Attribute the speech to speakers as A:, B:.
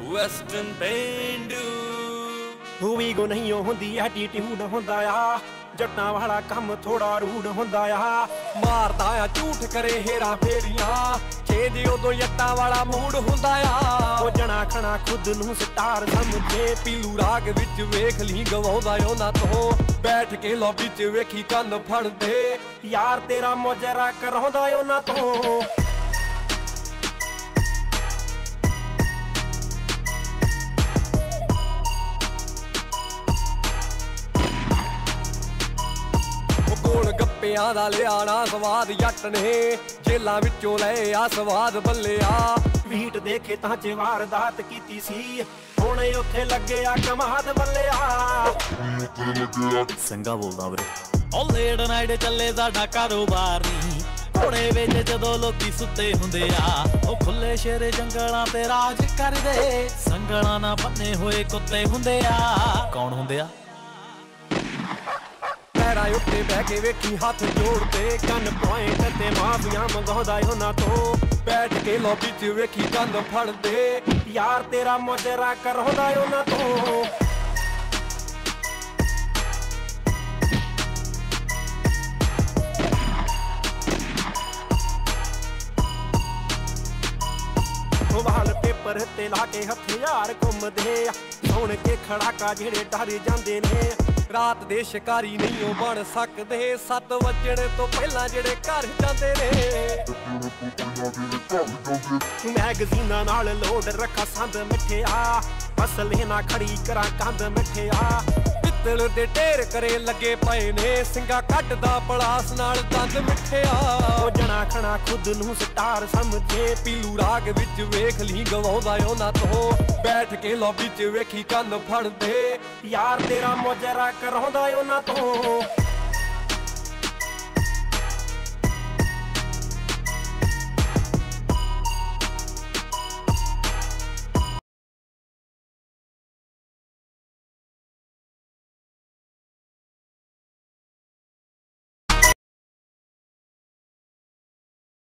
A: western ਪੇਂਡੂ
B: ਵੀ ਗੋ ਨਹੀਂ ਹੁੰਦੀ ਐਟੀਟਿਊਡ ਹੁੰਦਾ ਆ ਜੱਟਾਂ ਵਾਲਾ ਕੰਮ ਥੋੜਾ ਰੂਡ ਹੁੰਦਾ ਆ ਮਾਰਦਾ ਆ ਝੂਠ ਕਰੇ ਹੇਰਾ ਫੇਰੀਆਂ ਛੇਦੀ ਉਦੋਂ ਜੱਟਾਂ ਵਾਲਾ ਮੂਡ ਹੁੰਦਾ ਆ ਉਹ ਜਣਾ ਖਣਾ ਖੁਦ ਨੂੰ ਸਟਾਰ ਸਮਝੇ ਪੀਲੂ ਰਾਗ ਵਿੱਚ ਵੇਖ ਲਈ ਗਵਾਉਂਦਾ ਉਹਨਾਂ ਤੋਂ ਬੈਠ ਕੇ ਲੌਬੀ 'ਚ ਵੇਖੀ ਕੰਨ ਫੜਦੇ ਯਾਰ ਤੇਰਾ ਮੁਜਰਾ ਕਰਾਉਂਦਾ ਉਹਨਾਂ ਤੋਂ ਗੋਲ ਗੱਪਿਆਂ ਦਾ ਲਿਆਣਾ ਸਵਾਦ ਜੱਟ ਨੇ ਜੇਲਾਂ ਵਿੱਚੋਂ ਲਏ ਆ ਸਵਾਦ ਬੱਲਿਆ ਵੀਟ ਦੇ ਖੇਤਾਂ 'ਚ ਵਾਰਦਾਤ ਕੀਤੀ ਸੀ ਹੁਣ ਉੱਥੇ ਲੱਗਿਆ ਕਮਾਦ ਬੱਲਿਆ
A: ਸੰਗਾ ਬੋਲਦਾ ਵੀਰੇ ਉਹ ਲੇਟ ਨਾਈਟ ਚੱਲੇ ਸਾਡਾ ਕਾਰੋਬਾਰ ਨਹੀਂ ਘੋੜੇ ਵਿੱਚ ਜਦੋਂ ਲੋਕੀ ਸੁੱਤੇ ਹੁੰਦੇ ਆ ਉਹ ਖੁੱਲੇ ਸ਼ੇਰੇ ਜੰਗਲਾਂ ਤੇ ਰਾਜ ਕਰਦੇ ਸੰਗਲਾਂ ਨਾ ਬੰਨੇ ਹੋਏ ਕੁੱਤੇ ਹੁੰਦੇ ਆ ਕੌਣ ਹੁੰਦੇ ਆ
B: ਪੈਰਾਂ ਉੱਤੇ ਬਹਿ ਕੇ ਵੇਖੀ ਹੱਥ ਜੋੜਦੇ ਕੰਨ ਪੁਆਇੰਟ ਤੇ ਮਾਫੀਆਂ ਮੰਗਾਉਂਦਾ ਉਹਨਾਂ ਤੋਂ ਬੈਠ ਕੇ ਲੌਬੀ 'ਚ ਵੇਖੀ ਕੰਨ ਫੜਦੇ ਯਾਰ ਤੇਰਾ ਮੁਜਰਾ ਕਰਾਉਂਦਾ ਉਹਨਾਂ ਤੋਂ ਵਾਲ ਪੇਪਰ ਤੇ ਲਾ ਕੇ ਹਥਿਆਰ ਘੁੰਮਦੇ ਸੁਣ ਕੇ ਖੜਾਕਾ ਜਿਹੜੇ ਡਰ ਜਾਂਦੇ ਨੇ ਰਾਤ ਦੇ ਸ਼ਿਕਾਰੀ ਨਹੀਂ ਉਹ ਬਣ ਸਕਦੇ 7 ਵਜਣ ਤੋਂ ਪਹਿਲਾਂ ਜਿਹੜੇ ਘਰ ਜਾਂਦੇ ਨੇ ਮੈਗਜ਼ੀਨਾਂ ਨਾਲ ਲੋਡ ਰੱਖਾ ਸੰਦ ਮਿੱਠਿਆ ਅਸਲੇ ਨਾ ਖੜੀ ਕਰਾਂ ਕੰਧ ਮਿੱਠਿਆ ਪਿੱਤਲ ਦੇ ਢੇਰ ਕਰੇ ਲੱਗੇ ਪਏ ਨੇ ਸਿੰਘਾ ਕੱਢਦਾ ਪਲਾਸ ਨਾਲ ਦੰਦ ਮਿੱਠਿਆ ਉਹ ਜਣਾ ਖਣਾ ਖੁਦ ਨੂੰ ਸਟਾਰ ਸਮਝੇ ਪੀਲੂ ਰਾਗ ਵਿੱਚ ਵੇਖ ਲਈ ਗਵਾਉਂਦਾ ਉਹਨਾਂ ਤੋਂ ਬੈਠ ਕੇ ਲੌਬੀ 'ਚ ਵੇਖੀ ਕੰਨ ਫੜਦੇ ਯਾਰ ਤੇਰਾ ਮੁਜਰਾ ਕਰਾਉਂਦਾ ਉਹਨਾਂ ਤੋਂ